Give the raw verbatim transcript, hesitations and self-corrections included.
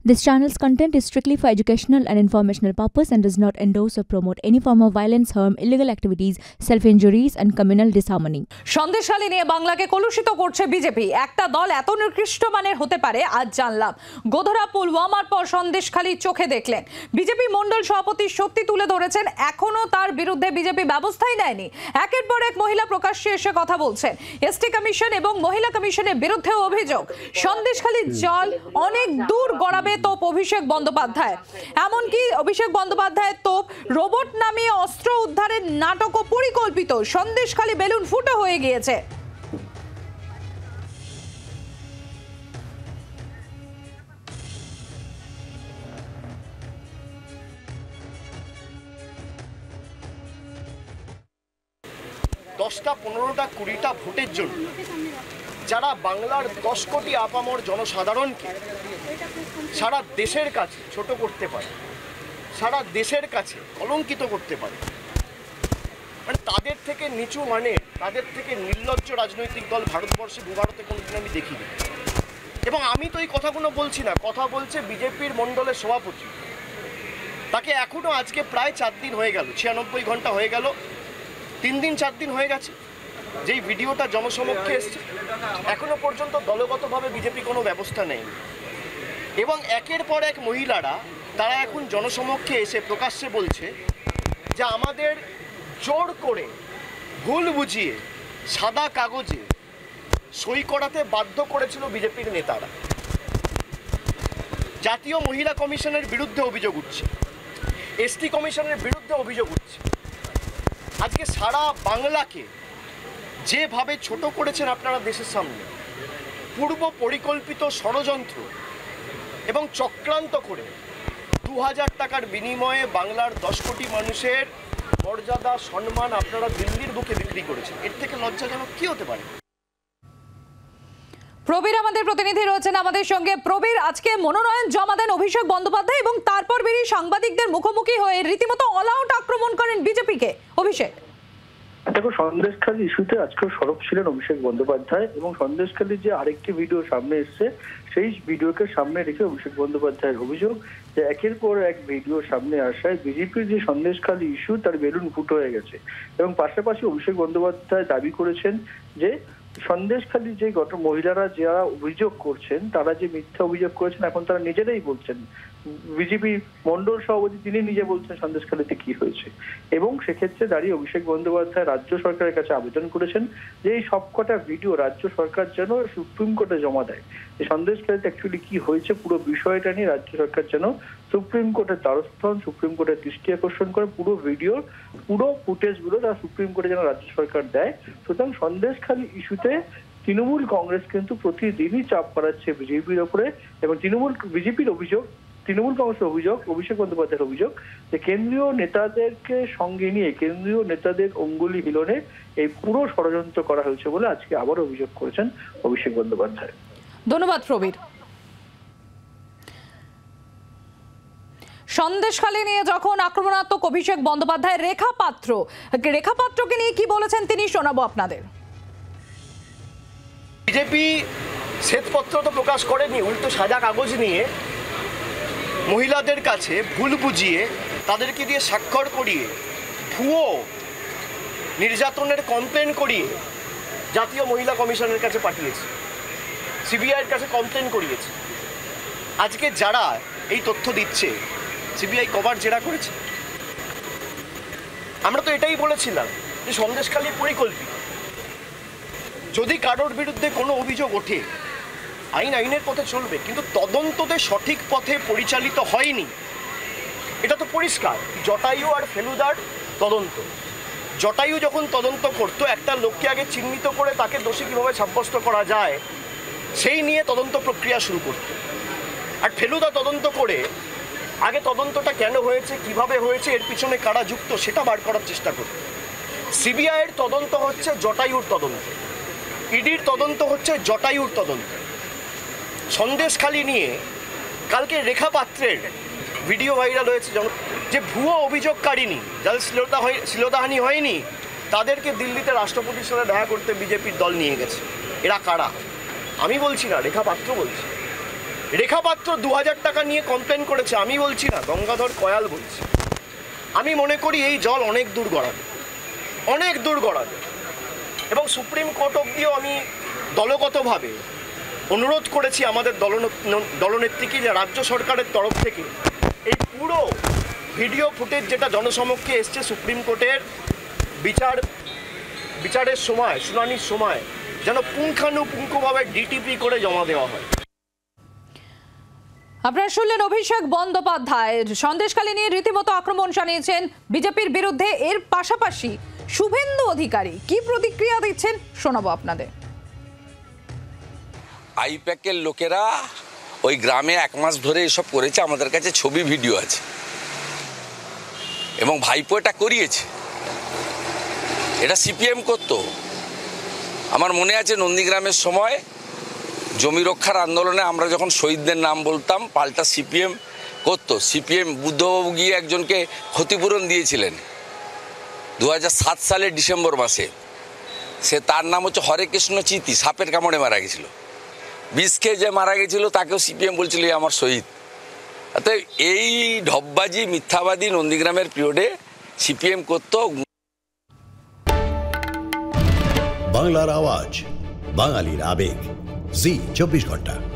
This channel's content is strictly for educational and informational purpose and does not endorse or promote any form of violence, harm, illegal activities, self-injuries and communal disharmony. Sandeshkhali নিয়ে বাংলাকে কলুষিত করছে BJP. একটা দল এত নিকৃষ্ট মানের হতে পারে আজ জানলাম। গোধরা পুলওয়ামার পর সন্দেশখালী চোখে দেখলেন। বিজেপি মণ্ডল সভাপতি সত্যি তুলে ধরেছেন, এখনো তার বিরুদ্ধে বিজেপি ব্যবস্থাই নেয়নি। একের পর এক মহিলা প্রকাশ্যে এসে কথা বলছেন। এসটি কমিশন এবং মহিলা কমিশনের বিরুদ্ধেও অভিযোগ। সন্দেশখালীর জল অনেক দূর গড়াবে তোপ অভিষেক বন্দ্যোপাধ্যায়। এমনকি অভিষেক বন্দ্যোপাধ্যায়ের তোপ রোবট নামিয়ে অস্ত্র উদ্ধারের নাটকও পরিকল্পিত। সন্দেশখালী বেলুন ফুটো হয়ে গিয়েছে। দশটা পনেরোটা কুড়িটা ভোটের জন্য যারা বাংলার দশ কোটি আপামর জনসাধারণকে সারা দেশের কাছে ছোট করতে পারে, সারা দেশের কাছে কলঙ্কিত করতে পারে, মানে তাদের থেকে নিচু মানে তাদের থেকে নির্লজ্জ রাজনৈতিক দল ভারতবর্ষে ভূভারতে কোনোদিন আমি দেখিনি। এবং আমি তো এই কথাগুলো বলছি না, কথা বলছে বিজেপির মণ্ডলের সভাপতি। তাকে এখনও আজকে প্রায় চার দিন হয়ে গেল, ছিয়ানব্বই ঘন্টা হয়ে গেল, তিন দিন চার দিন হয়ে গেছে যেই ভিডিওটা জনসমক্ষে এসছে, এখনো পর্যন্ত দলগতভাবে বিজেপি কোনো ব্যবস্থা নেই। এবং একের পর এক মহিলারা তারা এখন জনসমক্ষে এসে প্রকাশ্যে বলছে যে আমাদের জোর করে ভুল বুঝিয়ে সাদা কাগজে সই করাতে বাধ্য করেছিল বিজেপির নেতারা। জাতীয় মহিলা কমিশনের বিরুদ্ধে অভিযোগ উঠছে, এসটি কমিশনের বিরুদ্ধে অভিযোগ উঠছে। আজকে সারা বাংলাকে যেভাবে ছোট করেছেন আপনারা দেশের সামনে, পূর্ব পরিকল্পিত ষড়যন্ত্র এবং চক্রান্ত করে দু হাজার টাকার বিনিময়ে বাংলার দশ কোটি মানুষের মর্যাদা সম্মান আপনারা দিল্লির বুকে বিক্রি করেছেন। এর থেকে লজ্জাজনক কি হতে পারে? প্রবীর আমাদের প্রতিনিধি রয়েছেন আমাদের সঙ্গে। প্রবীর, আজকে মনোনয়ন জমা দেন অভিষেক বন্দ্যোপাধ্যায় এবং তারপর বেরিয়ে সাংবাদিকদের মুখোমুখি হয়ে রীতিমতো অল আউট আক্রমণ করেন বিজেপিকে। অভিষেক, দেখো, সন্দেশখালী ইস্যুতে আজকেও সরব ছিলেন অভিষেক বন্দ্যোপাধ্যায় এবং সন্দেশখালীর যে আরেকটি ভিডিও সামনে এসছে সেই ভিডিওকে সামনে রেখে অভিষেক বন্দ্যোপাধ্যায়ের অভিযোগ যে একের পর এক ভিডিও সামনে আসায় বিজেপির যে সন্দেশখালী ইস্যু তার বেলুন ফুটো হয়ে গেছে। এবং পাশাপাশি অভিষেক বন্দ্যোপাধ্যায় দাবি করেছেন যে সন্দেশখালী যে গত মহিলারা যারা অভিযোগ করছেন তারা যে মিথ্যা অভিযোগ করেছেন এখন তারা নিজেরাই বলছেন। বিজেপি মন্ডল সভাপতি তিনি নিজে বলছেন সন্দেশখালীতে কি হয়েছে। এবং সেক্ষেত্রে দাঁড়িয়ে অভিষেক বন্দ্যোপাধ্যায় রাজ্য সরকারের কাছে আবেদন করেছেন যে এই সবকটা ভিডিও রাজ্য সরকার যেন সুপ্রিম কোর্টে জমা দেয়। যে সন্দেশখালীতে অ্যাকচুয়ালি কি হয়েছে পুরো বিষয়টা নিয়ে রাজ্য সরকার যেন সুপ্রিম কোর্টের দ্বারস্থ হন, সুপ্রিম কোর্টের দৃষ্টি আকর্ষণ করে পুরো ভিডিওর পুরো ফুটেজগুলো তারা সুপ্রিম কোর্টে যেন রাজ্য সরকার দেয়। সুতরাং সন্দেশখালী ইস্যুতে তৃণমূল কংগ্রেস কিন্তু প্রতিদিনই চাপ বাড়াচ্ছে বিজেপির ওপরে এবং তৃণমূল বিজেপির অভিযোগ, তৃণমূল কংগ্রেসের অভিযোগ, অভিষেক বন্দ্যোপাধ্যায়ের অভিযোগ যে কেন্দ্রীয় নেতাদেরকে সঙ্গে নিয়ে কেন্দ্রীয় নেতাদের অঙ্গুলি হিলনে এই পুরো ষড়যন্ত্র করা হয়েছে বলে আজকে আবার অভিযোগ করেছেন অভিষেক বন্দ্যোপাধ্যায়। ধন্যবাদ প্রবীর। সন্দেশখালী নিয়ে যখন আক্রমণাত্মক অভিষেক বন্দ্যোপাধ্যায়, রেখা পাত্র রেখা পাত্রকে নিয়ে কি বলেছেন তিনি শোনাবো আপনাদের। বিজেপি শ্বেতপত্র তো প্রকাশ করেনি, উল্টো সাদা কাগজ নিয়ে মহিলাদের কাছে ভুল বুঝিয়ে তাদেরকে দিয়ে স্বাক্ষর করিয়ে ভুয়ো নির্যাতনের কমপ্লেন করিয়ে জাতীয় মহিলা কমিশনের কাছে পাঠিয়েছে, সিবিআইয়ের কাছে কমপ্লেন করিয়েছে। আজকে যারা এই তথ্য দিচ্ছে সিবিআই কবার জেরা করেছে? আমরা তো এটাই বলেছিলাম যে সন্দেশখালী পরিকল্পিত। যদি কারোর বিরুদ্ধে কোনো অভিযোগ ওঠে আইন আইনের পথে চলবে, কিন্তু তদন্ততে সঠিক পথে পরিচালিত হয়নি এটা তো পরিষ্কার। জটায়ু আর ফেলুদার তদন্ত, জটায়ু যখন তদন্ত করতো একটা লোককে আগে চিহ্নিত করে তাকে দোষী কীভাবে সাব্যস্ত করা যায় সেই নিয়ে তদন্ত প্রক্রিয়া শুরু করত। আর ফেলুদা তদন্ত করে আগে তদন্তটা কেন হয়েছে, কিভাবে হয়েছে, এর পিছনে কারা যুক্ত সেটা বার করার চেষ্টা করত। সিবিআইয়ের তদন্ত হচ্ছে জটায়ুর তদন্ত, ইডির তদন্ত হচ্ছে জটায়ুর তদন্ত। সন্দেশখালী নিয়ে কালকে রেখা পাত্রের ভিডিও ভাইরাল হয়েছে যে ভুয়ো অভিযোগকারিনী যাদের শ্লীলতা হয় শ্লীলতাহানি হয়নি তাদেরকে দিল্লিতে রাষ্ট্রপতির সাথে দেখা করতে বিজেপির দল নিয়ে গেছে। এরা কারা? আমি বলছি না, রেখা পাত্র বলছে। রেখা পাত্র দু হাজার টাকা নিয়ে কমপ্লেন করেছে, আমি বলছি না, গঙ্গাধর কয়াল বলছি। আমি মনে করি এই জল অনেক দূর গড়াবে, অনেক দূর গড়াবে, এবং সুপ্রিম কোর্ট অব্দিও আমি দলগতভাবে অনুরোধ করেছি আমাদের দল দলনেত্রীকে যে রাজ্য সরকারের তরফ থেকে এই পুরো ভিডিও ফুটেজ যেটা জনসমক্ষে এসছে সুপ্রিম কোর্টের বিচার বিচারের সময়, শুনানির সময়, যেন পুঙ্খানুপুঙ্খভাবে ডিটিপি করে জমা দেওয়া হয়। আপনারা শুনলেন অভিষেক বন্দ্যোপাধ্যায় সন্দেশখালী নিয়ে রীতিমতো আক্রমণ জানিয়েছেন বিজেপির বিরুদ্ধে। এর পাশাপাশি শুভেন্দু অধিকারী কি প্রতিক্রিয়া দিচ্ছেন শোনাবো আপনাদের। আইপ্যাকের লোকেরা ওই গ্রামে এক মাস ধরে এসব করেছে, আমাদের কাছে ছবি ভিডিও আছে, এবং ভাইপো এটা করিয়েছে। এটা সিপিএম করতো। আমার মনে আছে নন্দীগ্রামের সময় জমি রক্ষার আন্দোলনে আমরা যখন শহীদদের নাম বলতাম, পাল্টা সিপিএম করতো। সিপিএম বুদ্ধবাবু গিয়ে একজনকে ক্ষতিপূরণ দিয়েছিলেন দু হাজার সাত সালের ডিসেম্বর মাসে। সে তার নাম হচ্ছে হরে কৃষ্ণ চিতি, সাপের কামড়ে মারা গেছিল। বিষ খেয়ে যে মারা গেছিল তাকেও সিপিএম বলছিল আমার শহীদ। অর্থাৎ এই ঢপবাজি মিথ্যাবাদী নন্দীগ্রামের পিরিয়ডে সিপিএম করতো। বাংলার আওয়াজ, বাঙালির আবেগ, জি চব্বিশ ঘন্টা।